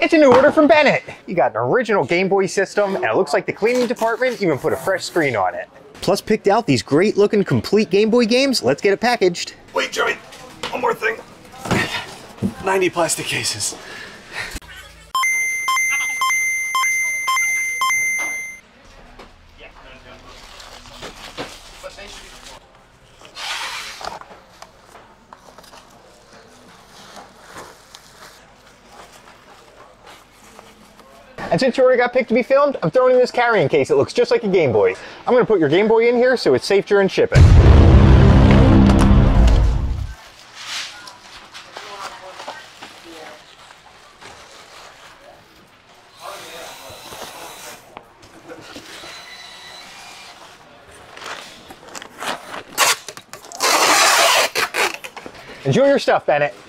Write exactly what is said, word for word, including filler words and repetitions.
It's a new order from Bennett. You got an original Game Boy system, and it looks like the cleaning department even put a fresh screen on it. Plus picked out these great looking complete Game Boy games. Let's get it packaged. Wait, Joey, one more thing. ninety plastic cases. And since your order got picked to be filmed, I'm throwing in this carrying case. It looks just like a Game Boy. I'm gonna put your Game Boy in here so it's safe during shipping. Enjoy your stuff, Bennett.